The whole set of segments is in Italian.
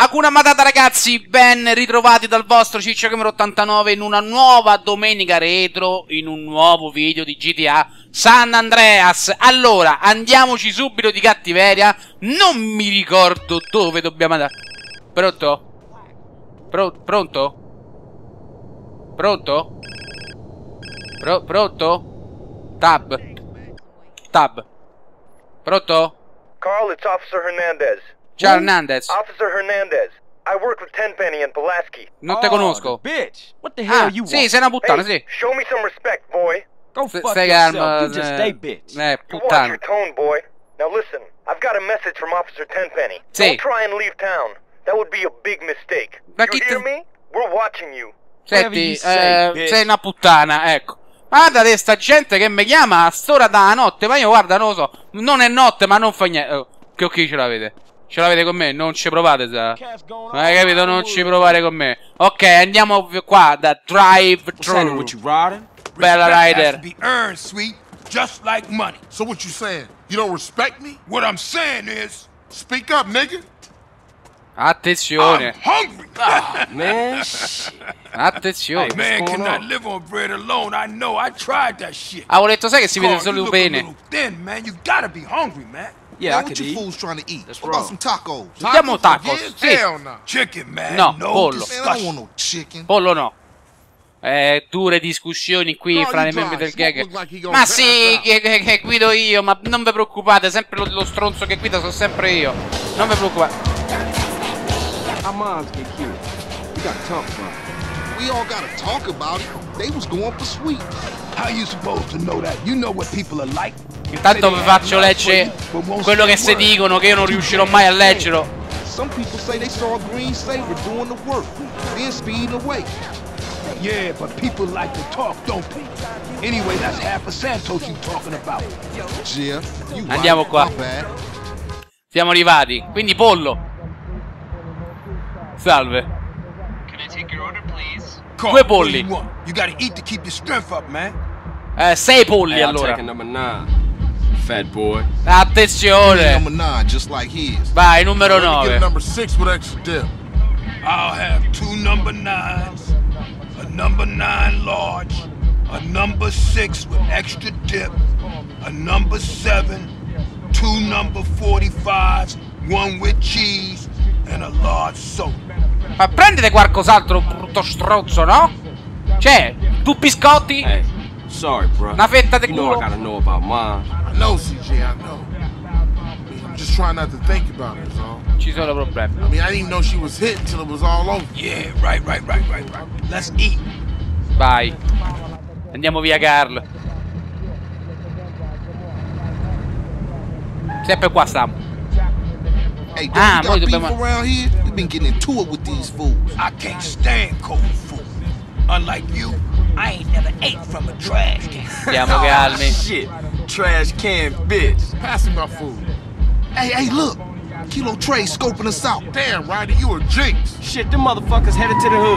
Hakuna Matata ragazzi, ben ritrovati dal vostro CicioGamer89 in una nuova domenica retro, in un nuovo video di GTA San Andreas. Allora, andiamoci subito di cattiveria, non mi ricordo dove dobbiamo andare. Pronto? Pronto? Pronto? Pronto? Tab. Pronto? Carl, it's Officer Hernandez. Ciao Hernandez. Officer Hernandez. I work with Tenpenny and Pulaski. Non te conosco. Bitch. What the hell you Sì, want? sei una puttana, Hey, sì. show me some respect, boy. Go fuck Stai yourself. calmo. You just stay bitch. You watch Puttana. your tone, boy. Now listen, I've got a message from Officer Tenpenny. Sì. Don't try and leave town. That would be a big mistake. Ma You chi hear te- me? We're watching you. Senti, Whatever you say, bitch. sei una puttana, ecco. Guarda sta gente che mi chiama a st'ora da notte, ma io guarda, non lo so, non è notte, ma non fa niente. Oh, che occhi ce l'avete? Ce l'avete con me? Non ci provate, sa? Ma hai capito? Non ci provare con me. Ok, andiamo qua da drive-thru. What you riding? Bella Respect has Rider. to be earned, sweet, just like money. So what you saying? You don't respect me? What I'm saying is, Speak up, nigga. Attenzione, I'm hungry. Man, shit. attenzione. Hey, Man what's going cannot on? live on bread alone. I know. I tried that shit. Avevo detto, sai che si vede Carl, solo you le look a pene. little thin, man. You gotta be hungry, man. Yeah, Man, I what could you eat. fools trying to eat? That's What about wrong. some tacos? Andiamo tacos, Yeah, sì. Hell no. Chicken, man. No, pollo. Man, I don't discussion. want no chicken. Pollo no. Dure discussioni qui No, fra you i membri drive. del Smoke gang. look like he gonna Ma pass sì, out. che guido io, ma non vi preoccupate, sempre lo stronzo che guida sono sempre io. Non vi preoccupate. Our moms get killed. We gotta talk about it. We all gotta talk about it. They was going for sweet. How you supposed to know that? You know what people are like. Intanto vi faccio leggere quello che si dicono, che io non riuscirò mai a leggerlo. Some people say they saw a green saver doing the work, then speeding away. Yeah, but people like to talk, don't they? Anyway, that's half a Santos you talking about. Yeah, you Andiamo right. qua. My bad. Siamo arrivati. Quindi pollo. Salve. Carl, Due what do polli. you want? You gotta eat to keep your strength up, man. 6 polli Hey, I'll allora. take a number 9. Fat boy. Attenzione. Number 9, just like his. Vai, numero Let me get 9. a number 6 with extra dip. I'll have 2 number 9s, a number 9 large, a number 6 with extra dip, a number 7, 2 number 45s, 1 with cheese, and a large soda. Ma prendete qualcos'altro, brutto strozzo, no? Cioè, 2 biscotti, Hey, sorry, bro. una fetta di You know I culo. gotta know about mom. I know, CJ, I know. I'm just trying not to think about it, so. Ci sono problemi. I mean, I didn't even know she was hit until it was all over. Yeah, right. Let's eat. Vai. Andiamo via, Carl. Sempre qua stiamo. Hey, don't Ah, we noi got beef dobbiamo- around here? We've been getting into it with these fools. I can't stand cold food. Unlike you, I ain't never ate from a trash can. Stiamo calmi. Shit. Trash can bitch. Pass me my food. Hey, look. Kilo Trey scoping us out. Damn, Ryder, you a jinx. Shit, them motherfuckers headed to the hood.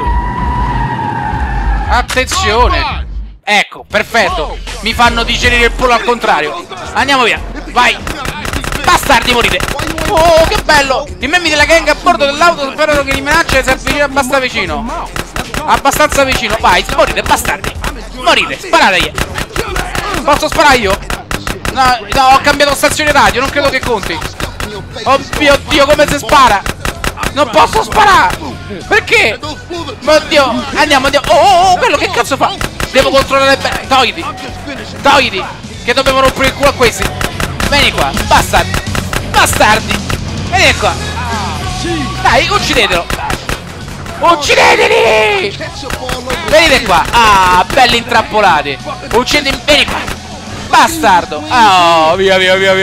Attenzione. Ecco, perfetto. Mi fanno digerire il pollo al contrario. Andiamo via. Vai. Bastardi, morite. Oh, che bello. I membri della gang a bordo dell'auto sperano che li minaccia si avvicina abbastanza vicino. Abbastanza vicino. Vai, morite, bastardi. Morite, sparategli. Posso sparare io? No, ho cambiato stazione radio, non credo che conti. Oh mio Dio, come si spara? Non posso sparare. Perché? Oddio, andiamo. Oh, quello che cazzo fa? Devo controllare bene. Togliti, che dobbiamo rompere il culo a questi. Vieni qua, bastardi. Vieni qua. Dai, uccidetelo. Uccideteli. Venite qua. Ah, belli intrappolati. Uccideteli, vieni qua. Bastardo. Oh, via.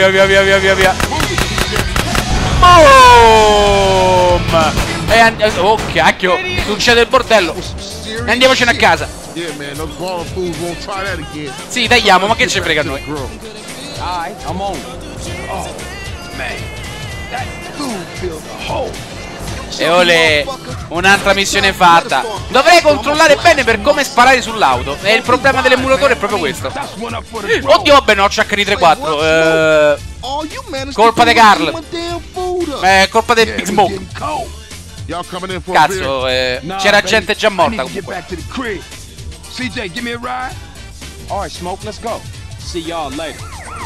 Boom. Oh, cacchio. Succede il bordello. Andiamocene a casa. Yeah, man, those ball fools won't try that again. Sì, tagliamo, ma che ci frega a noi? Alright, I'm on. Man, that food filled the hole. E olè, un'altra missione fatta. Dovrei controllare bene per come sparare sull'auto. E il problema dell'emulatore è proprio questo. That's one up for the Oddio, vabbè, no, CHD34. Colpa di Carl. Colpa del Big Smoke. Y'all coming in for a beer? Cazzo, c'era gente già morta comunque. CJ, give me a ride. All right, Smoke, let's go. See y'all later.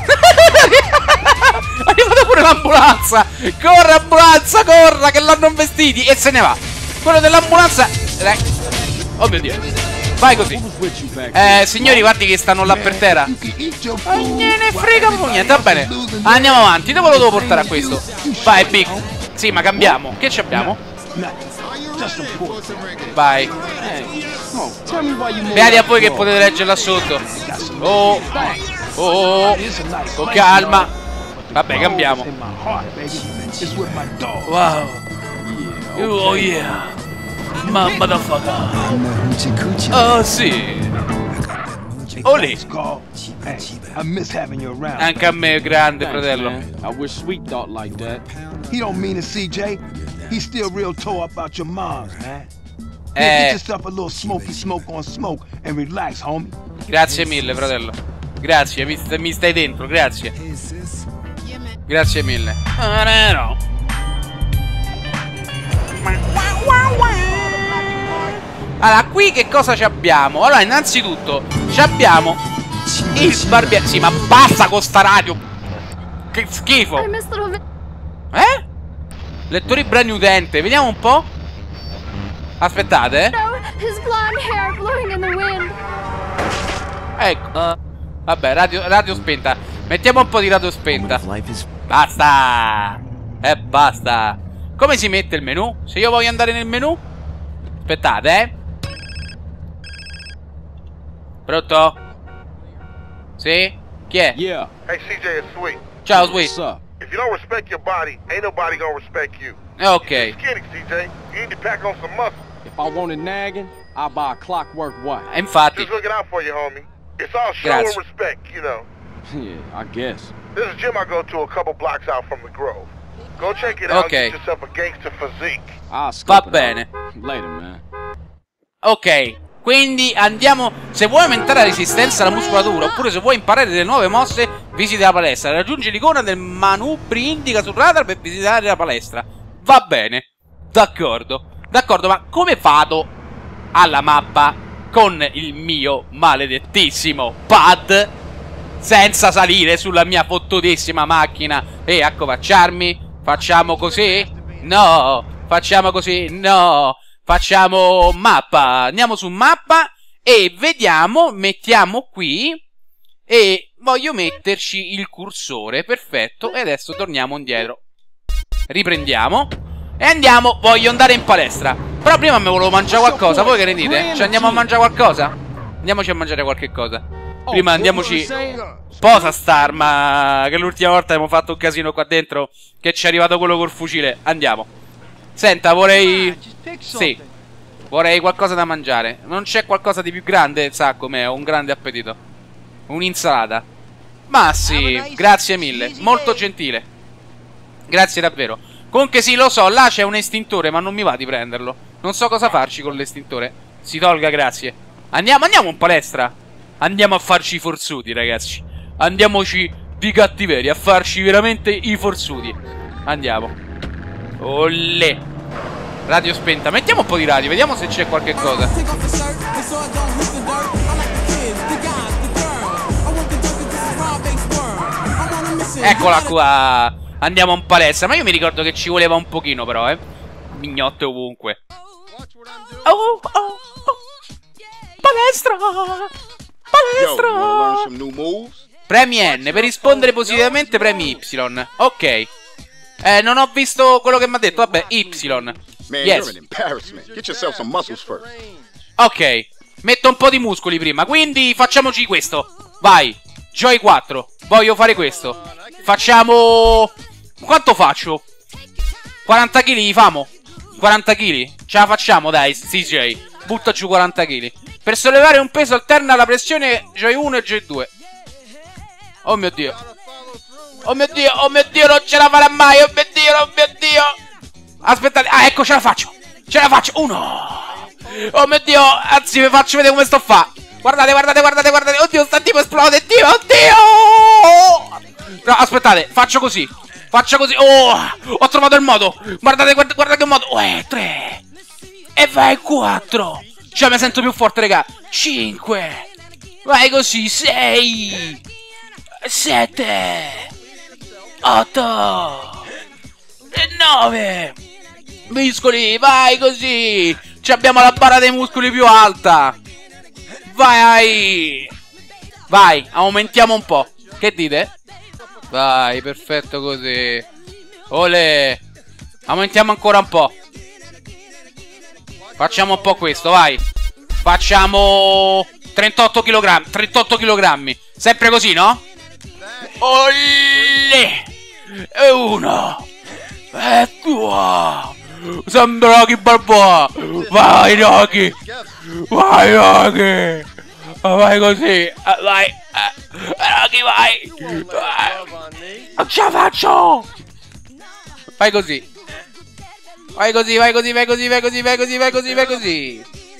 È arrivata pure l'ambulanza. Corra, ambulanza, corra, che l'hanno investiti. E se ne va. Quello dell'ambulanza. Oh mio Dio. Vai così. Signori, guardi che stanno là per terra. Non gliene frega niente, va bene. Andiamo avanti, dove lo devo portare a questo? Vai, Big. Sì, ma cambiamo. Che ci abbiamo? Vai. Beati a voi che potete leggere là sotto. Oh, calma. Vabbè, cambiamo. Wow. Oh yeah. Mamma da faga. Oh sì. Olè. Anche a me, grande fratello. I wish Sweet thought like that. He don't mean it, CJ. He's still real tore up about your moms, man. Get yourself a little smoky smoke on smoke and relax, homie. Grazie mille, fratello. Grazie, mi stai dentro, grazie. Grazie mille. No. Allora, qui che cosa ci abbiamo? Allora, innanzitutto, ci abbiamo il barbiere. Sì, ma basta con sta radio. Che schifo. Lettori brani utente, vediamo un po'. Aspettate, ecco. Vabbè, radio spenta. Mettiamo un po' di radio spenta. Basta. Basta. Come si mette il menu? Se io voglio andare nel menu. Aspettate, Pronto? Sì? Chi è? Yeah. Hey, CJ, it's Sweet. Ciao, Sweet. What's up? If you don't respect your body, ain't nobody gonna respect you. Ok. You're skinny, CJ. You need to pack on some muscle. If I wanted nagging, I'll buy a clockwork watch. Infatti. Just looking out for you, homie. It's all show Grazie. and respect, you know. Yeah, I guess. There's a gym I go to a couple blocks out from the Grove. Go check it out. Okay. Get yourself a gangster physique. I'll Va scope it bene. out. Later, man. Ok. Quindi andiamo. Se vuoi aumentare la resistenza alla muscolatura, oppure se vuoi imparare delle nuove mosse, visita la palestra. Raggiungi l'icona del manubri indica sul radar per visitare la palestra. Va bene. D'accordo. D'accordo, ma come vado alla mappa con il mio maledettissimo pad senza salire sulla mia fottutissima macchina e accovacciarmi? Facciamo così? No. Facciamo così? No. Facciamo mappa. Andiamo su mappa e vediamo, mettiamo qui e voglio metterci il cursore. Perfetto. E adesso torniamo indietro. Riprendiamo e andiamo. Voglio andare in palestra. Però prima mi volevo mangiare qualcosa. Voi che ne dite? Ci andiamo a mangiare qualcosa? Andiamoci a mangiare qualche cosa. Prima andiamoci. Posa starma. Che l'ultima volta abbiamo fatto un casino qua dentro, che ci è arrivato quello col fucile. Andiamo. Senta, vorrei... Sì, vorrei qualcosa da mangiare. Non c'è qualcosa di più grande? Sa com'è, ho un grande appetito. Un'insalata. Ma sì, grazie mille, molto gentile. Grazie davvero. Comunque sì, lo so, là c'è un estintore, ma non mi va di prenderlo. Non so cosa farci con l'estintore. Si tolga, grazie. Andiamo in palestra. Andiamo a farci i forzuti, ragazzi. Andiamoci di cattiveria, a farci veramente i forzuti. Andiamo. Olè. Radio spenta. Mettiamo un po' di radio, vediamo se c'è qualche cosa. Eccola qua. Andiamo in palestra. Ma io mi ricordo che ci voleva un pochino però, mignotte ovunque. Oh. Palestra. Premi N. Per rispondere positivamente premi Y. Ok. Non ho visto quello che mi ha detto. Vabbè, Y. Yes. Ok. Metto un po' di muscoli prima. Quindi facciamoci questo. Vai. Joy 4. Voglio fare questo. Facciamo... Quanto faccio? 40 kg li famo? 40 kg? Ce la facciamo, dai, CJ. Butta giù 40 kg. Per sollevare un peso alterna la pressione Joy 1 e Joy 2. Oh mio Dio. Oh mio Dio, non ce la farà mai. Oh mio Dio. Aspettate, ecco, ce la faccio. Uno. Oh mio Dio, anzi, vi faccio vedere come sto a fa. Guardate. Oddio, sta tipo esplode. Oddio. No, aspettate, faccio così. Faccia così. Oh, ho trovato il modo. Guardate, guarda che modo. 3. E vai 4. Cioè mi sento più forte, raga. 5. Vai così. 6. 7. 8. E 9. Muscoli, vai così. Ci abbiamo la barra dei muscoli più alta. Vai. Vai, aumentiamo un po'. Che dite? Vai, perfetto così. Olè. Aumentiamo ancora un po'. Facciamo un po' questo, vai. Facciamo 38 kg. 38 kg. Sempre così, no? Olè. E 1. E 2. Sembra Rocky Balboa. Vai Rocky. Vai Rocky. Vai così. Vai. Rocky vai. Non ce la faccio. Vai così. Vai così, vai così, vai così, vai così, vai così, vai così, vai così.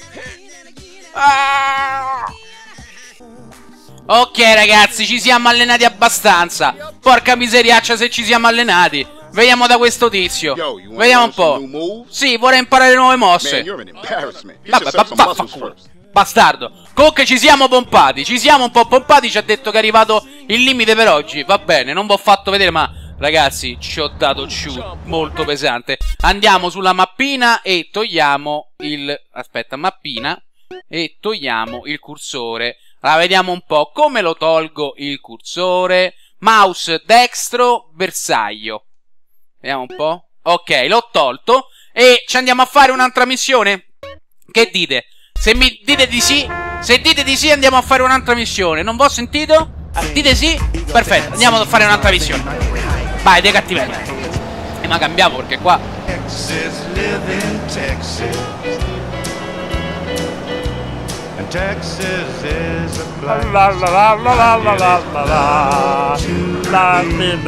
Ok ragazzi, ci siamo allenati abbastanza. Porca miseriaccia se ci siamo allenati. Vediamo da questo tizio. Vediamo un po'. Sì, vorrei imparare nuove mosse. Vabbè, vaffanculo. Bastardo. Comunque ci siamo pompati. Ci siamo un po' pompati. Ci ha detto che è arrivato il limite per oggi. Va bene, non vi ho fatto vedere, ma ragazzi, ci ho dato shoot molto pesante. Andiamo sulla mappina e togliamo il... Aspetta, mappina. E togliamo il cursore. Allora, vediamo un po' come lo tolgo il cursore. Mouse destro, bersaglio. Vediamo un po'. Ok, l'ho tolto. E ci andiamo a fare un'altra missione? Che dite? Se mi dite di sì, se dite di sì andiamo a fare un'altra missione. Non vi ho sentito? Dite sì? Perfetto, andiamo a fare un'altra missione. Vai, dei cattivelli. Ma cambiamo perché qua Texas is a black la la la la la la la la la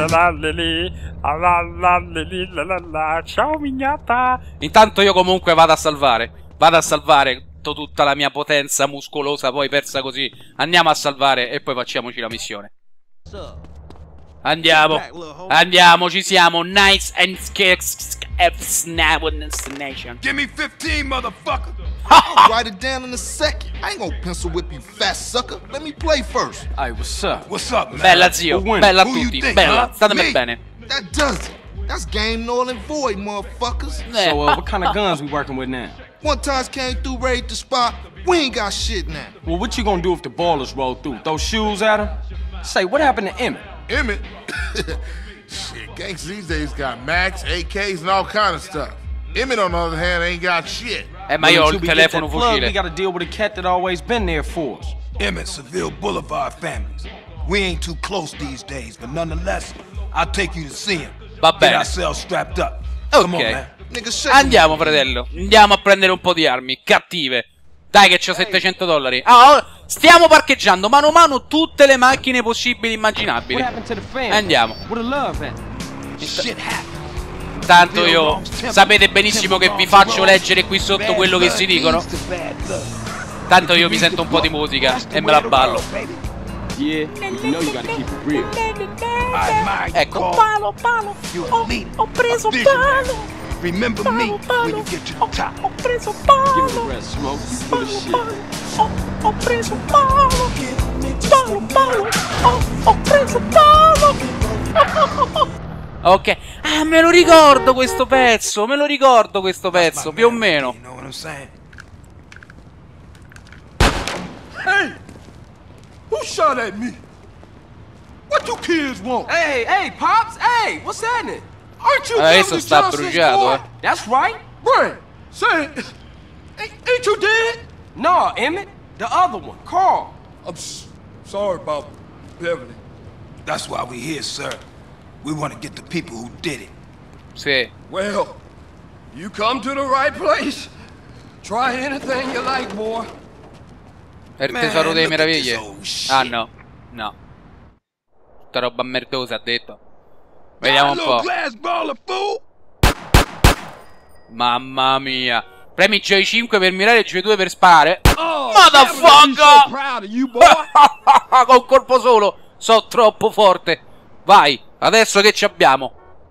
la la la. Ciao mignata. Intanto io comunque vado a salvare. Vado a salvare tutta la mia potenza muscolosa poi persa così. Andiamo a salvare e poi facciamoci la missione. Andiamo. Andiamo, ci siamo. Nice and nation. Give me 15, motherfucker. I'll write it down in a second. I ain't gonna pencil whip you, fat sucker. Let me play first. Hey, what's up? What's up, man? Bella zio, bella a Who you tutti, think, bella, huh? statemi Me. bene. That does it. That's game null and void, motherfuckers. So, what kind of guns we working with now? One time came through, raided the spot. We ain't got shit now. Well, what you gonna do if the ballers roll through? Throw shoes at them? Say, what happened to Emmett? Emmett? Shit, gangsters these days got Max, AKs, and all kind of stuff. Emmett, on the other hand, ain't got shit. Ma io ho il Until we get telefono that plug, we fucile. gotta deal with a cat that always been there for us. Emmett, Seville Boulevard families. We ain't too close these days, but nonetheless, I'll take you to see him. Va Get bene. ourselves strapped up. Come on, Ok. man. Nigga, shake Andiamo fratello. Andiamo a prendere un po' di armi cattive. Dai che c'ho $700. Ah, stiamo parcheggiando mano a mano tutte le macchine possibili e immaginabili. What happened to the family? Andiamo. Where the love at? Shit happened. Tanto io sapete benissimo che vi faccio leggere qui sotto quello che si dicono. Tanto io mi sento un po' di musica e me la ballo. Yeah, you know you gotta keep it real. Ecco. Palo. Ho preso palo. Remember me when you get to the top. Ho preso Give it palo. a rest, smoke. Full of shit. Ho preso palo. Ho preso palo. Ok. Ah, me lo ricordo questo pezzo. Me lo ricordo questo pezzo, più o meno. You know what I'm saying? Hey! Who shot at me? What you kids want? Hey, Pops! Hey, what's happening? Aren't you Adesso Jesse sta Johnson's bruciato, boy? eh. That's right. Brian, say, ain't you dead? No, Emmett. The other one, Carl. I'm sorry about Beverly. That's why we're here, sir. We want to get the people who did it. Sì. Well, you come to the right place. Try anything you like, boy. È il tesoro delle look at this meraviglie. old shit. Ah no. No. Tutta roba merdosa ha detto. Vediamo un po'. Glass baller, fool. Mamma mia. Premi J5 per mirare e J2 per sparare. Oh, Motherfucker! proud of you, boy. Con colpo solo. So troppo forte. Vai. Adesso che ci abbiamo?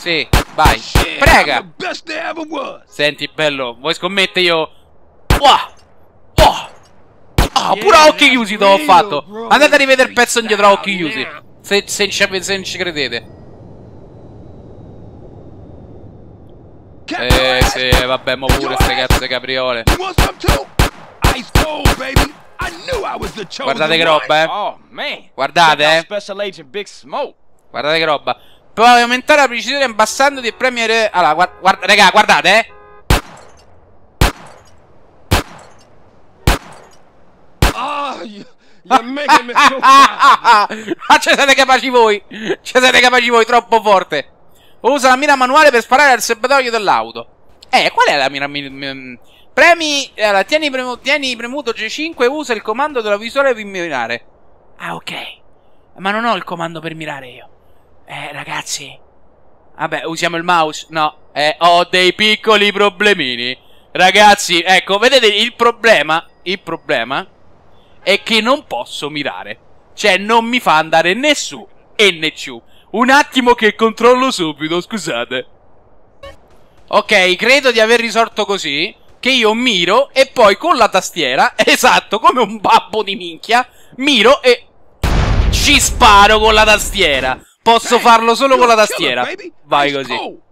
Sì, vai. Prega. I'm the best there ever was. Senti, bello, vuoi scommettere io? Pure a occhi chiusi te l'ho fatto. Andate a rivedere il pezzo indietro a occhi chiusi. Se non ci credete. Sì, vabbè, mo pure ste cazzo capriole. Guardate che roba, Oh, man. Guardate, Special Agent Big Smoke. Guardate che roba. Puoi aumentare la precisione abbassando e premere. Allora, raga, guardate, Oh, you're making me so proud. Ma ci siete capaci voi. Ci siete capaci voi, troppo forte. Usa la mira manuale per sparare al serbatoio dell'auto. Qual è la mira? Premi. Allora, tieni premuto G5 e usa il comando della visuale per mirare. Ah, ok. Ma non ho il comando per mirare io. Ragazzi. Vabbè, usiamo il mouse? No. Ho dei piccoli problemini. Ragazzi, ecco, vedete il problema? Il problema è che non posso mirare. Cioè, non mi fa andare né su e né giù. Un attimo che controllo subito, scusate. Ok, credo di aver risolto così. Che io miro e poi con la tastiera, esatto, come un babbo di minchia, miro e ci sparo con la tastiera. Posso farlo solo con la tastiera. Vai così.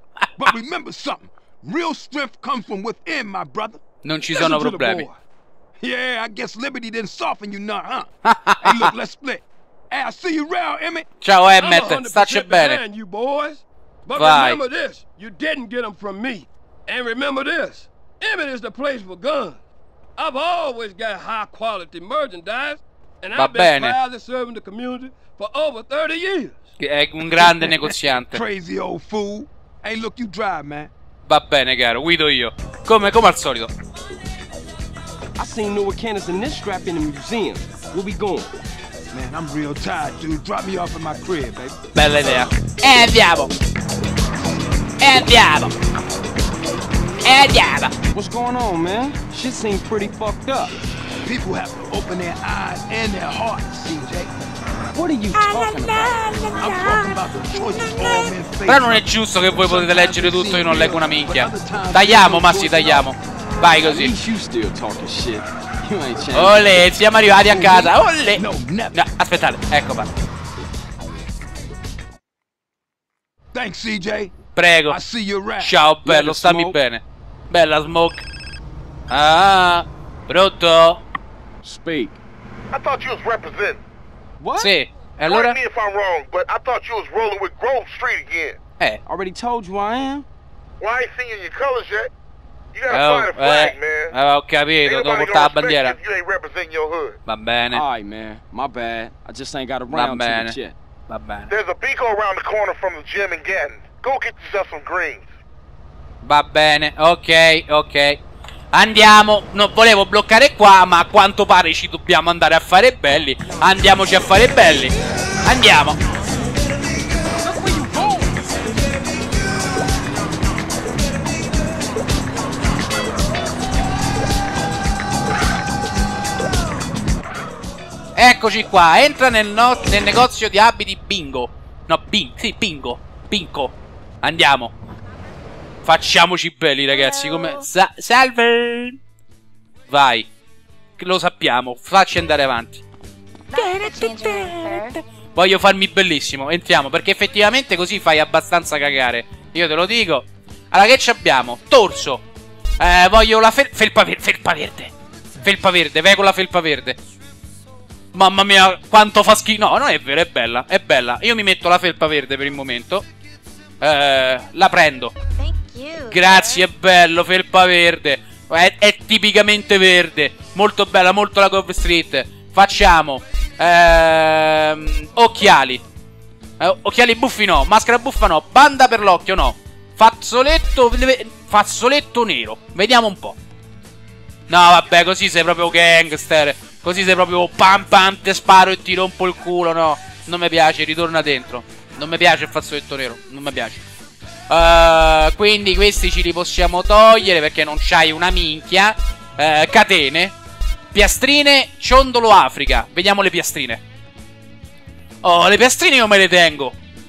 Non ci sono problemi. Yeah, I guess Liberty didn't soften you none, huh? Hey, look, let's split. Hey, I see you round, Emmett. Ciao Emmett, stacci bene. You boys. But Vai. remember this, you didn't get them from me. And remember this, Emmett is the place for guns. I've always got high quality merchandise, and I've been proudly serving the community for over 30 years. È un grande negoziante. Crazy old fool. Hey, look, you drive, man. Va bene, caro, guido io. Come al solito. I seen newer cannons in this strap in the museum. Where we going? Man, I'm real tired, dude. Drop me off at my crib, baby. Bella idea. Andiamo. Andiamo. Andiamo. What's going on, man? Shit seems pretty fucked up. People have to open their eyes and their hearts, CJ. What are you talking about? I'm talking about the choices all men face. Però non è giusto che voi potete leggere tutto e io non leggo una minchia. Tagliamo, Massi, tagliamo. Vai così. Olè, siamo arrivati a casa. Olè. No, aspettate, ecco qua. Thanks, CJ. Prego. I see you right. Ciao, bello, stammi bene. Bella Smoke. Ah, pronto? Speak. I thought you was representing. What? Sì, e allora? Correct me if I'm wrong, but I thought you was rolling with Grove Street again. Already told you I am. Well, I ain't seen you in your colors yet. You gotta find a flag, man. Ho capito, devo portare la bandiera. If you ain't representing your hood. Va bene. Alright, man. My bad. I just ain't got around to it yet. Va bene. There's a Pico around the corner from the gym in Gatton. Go get yourself some greens. Va bene, ok. Andiamo. Non volevo bloccare qua, ma a quanto pare ci dobbiamo andare a fare belli. Andiamoci a fare belli. Andiamo. Eccoci qua, entra nel negozio di abiti Bingo. No, Pinco. Andiamo. Facciamoci belli, ragazzi. Come... Salve. Vai. Lo sappiamo, facci andare avanti. Voglio farmi bellissimo. Entriamo, perché effettivamente così fai abbastanza cagare. Io te lo dico. Allora, che ci abbiamo? Torso. Voglio la felpa verde. Felpa verde, vai con la felpa verde. Mamma mia, quanto fa schifo. No, non è vero, è bella, è bella. Io mi metto la felpa verde per il momento. La prendo. Grazie, è bello, felpa verde. È tipicamente verde. Molto bella, molto la Grove Street. Facciamo occhiali. Occhiali buffi no, maschera buffa no, banda per l'occhio no. Fazzoletto nero. Vediamo un po'. No, vabbè, così sei proprio gangster. Così sei proprio pam, te sparo e ti rompo il culo, no. Non mi piace, ritorna dentro. Non mi piace il fazzoletto nero, non mi piace. Quindi questi ce li possiamo togliere perché non c'hai una minchia. Catene. Piastrine, ciondolo Africa. Vediamo le piastrine. Oh, le piastrine io me le tengo.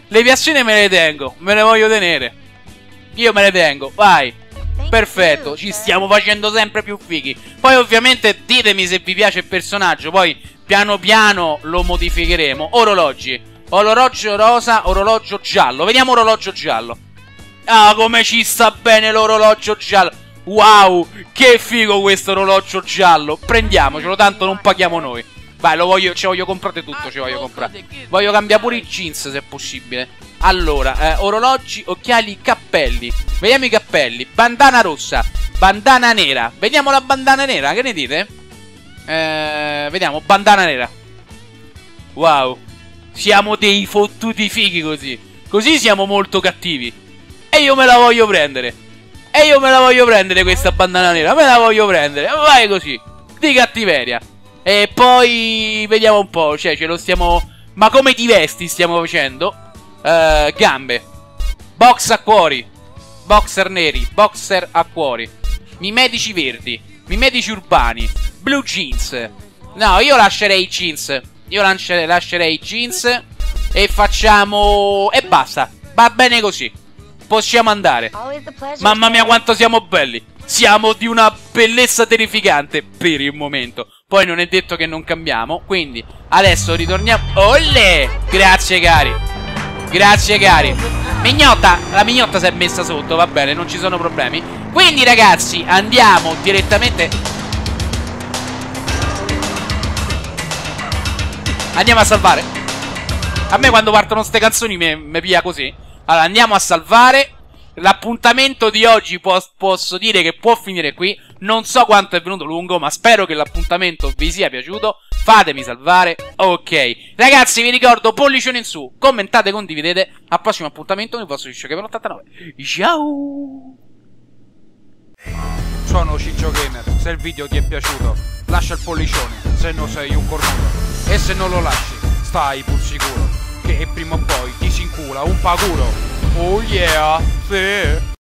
Le piastrine me le tengo, me le voglio tenere. Io me le tengo, vai. Perfetto, ci stiamo facendo sempre più fighi. Poi ovviamente ditemi se vi piace il personaggio. Poi piano piano lo modificheremo. Orologi. Orologio rosa, orologio giallo. Vediamo orologio giallo. Ah, come ci sta bene l'orologio giallo. Wow, che figo questo orologio giallo. Prendiamocelo, tanto non paghiamo noi. Vai, ci voglio comprare tutto, ci voglio comprare. Voglio cambiare pure i jeans se è possibile. Allora, orologi, occhiali, cappelli. Vediamo i cappelli. Bandana rossa, bandana nera. Vediamo la bandana nera, che ne dite? Vediamo, bandana nera. Wow, siamo dei fottuti fighi così. Così siamo molto cattivi. E io me la voglio prendere. E io me la voglio prendere questa bandana nera. Me la voglio prendere. Vai così, di cattiveria. E poi vediamo un po'. Cioè, ce lo stiamo... Ma come ti vesti stiamo facendo? Gambe. Box a cuori. Boxer neri. Boxer a cuori. Mimetici verdi. Mimetici urbani. Blue jeans. No, io lascerei i jeans. Io lascerei i jeans. E facciamo... E basta. Va bene così. Possiamo andare. Mamma mia quanto siamo belli. Siamo di una bellezza terrificante per il momento. Poi non è detto che non cambiamo. Quindi adesso ritorniamo. Olle! Grazie cari. Grazie cari. Mignotta. La mignotta si è messa sotto. Va bene, non ci sono problemi. Quindi ragazzi andiamo direttamente. Andiamo a salvare. A me quando partono ste canzoni mi pia così. Allora andiamo a salvare. L'appuntamento di oggi posso dire che può finire qui. Non so quanto è venuto lungo, ma spero che l'appuntamento vi sia piaciuto. Fatemi salvare. Ok. Ragazzi, vi ricordo, pollicione in su, commentate, condividete. Al prossimo appuntamento con il vostro Ciccio Gamer 89. Ciao! Sono Ciccio Gamer. Se il video ti è piaciuto, lascia il pollicione, se no sei un cornuto. E se non lo lasci, stai pur sicuro che prima o poi ti si incula un paguro. Oh yeah, sì.